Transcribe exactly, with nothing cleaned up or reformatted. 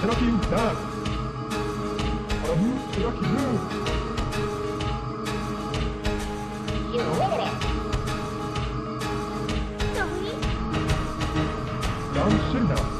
Tracking that. Are you tracking move? You win it. Down signal.